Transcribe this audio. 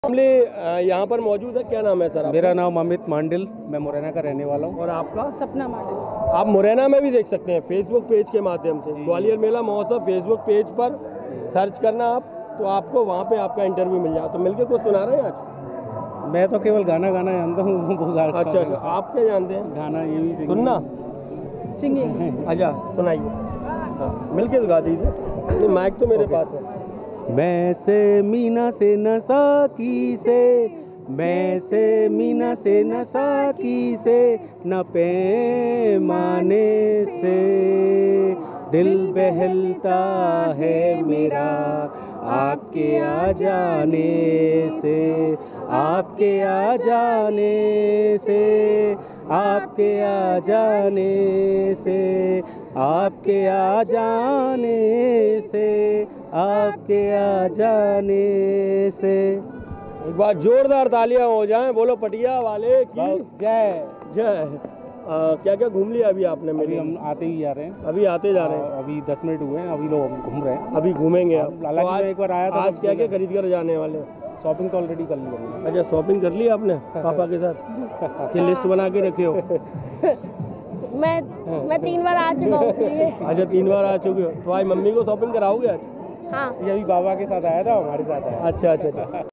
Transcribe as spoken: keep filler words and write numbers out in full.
Family यहाँ पर मौजूद है। क्या नाम है सर? मेरा नाम अमित मांडिल, मैं मुरैना का रहने वाला हूँ। और आपका? सपना मांडिल। आप मुरैना में भी देख सकते हैं फेसबुक पेज के माध्यम से। ग्वालियर मेला महोत्सव फेसबुक पेज पर सर्च करना आप, तो आपको वहाँ पे आपका इंटरव्यू मिल जाए। तो मिलके कुछ सुना रहे हैं आज? मैं तो केवल गाना गाना जानता हूँ। वो गा अच्छा अच्छा, आप क्या जानते हैं? गाना ये भी सुनना, सिंगिंग। अच्छा सुनाइए। हाँ मिलके तो गा दीजिए, माइक तो मेरे पास है। मैं से मीना से नशा की से, मैं से मीना से नशा की से, न पैमाने से दिल बहलता है मेरा आपके आ जाने से, आपके आ जाने से, आपके आ जाने से, आपके आ जाने से, आपके आ जाने से। एक बार जोरदार तालियां हो जाएं, बोलो पटिया वाले की जय जय। आ, क्या क्या घूम लिया अभी आपने? अभी मेरे हम आते ही जा रहे हैं। अभी आते जा रहे हैं। अभी दस मिनट हुए हैं, अभी लोग घूम रहे हैं। अभी घूमेंगे आप? तो हालांकि आज मैं एक बार आया था। आज क्या क्या खरीद कर जाने वाले हैं? शॉपिंग तो ऑलरेडी कर ली हमने। अच्छा शॉपिंग कर ली आपने पापा के साथ? कि लिस्ट बना के रखे हो? मैं मैं तीन बार आ चुका हूँ इसलिए। अच्छा तीन बार आ चुके हो, तो आज मम्मी को शॉपिंग कराओगे आज? हाँ। ये अभी बाबा के साथ आया था, हमारे साथ आया। अच्छा अच्छा अच्छा।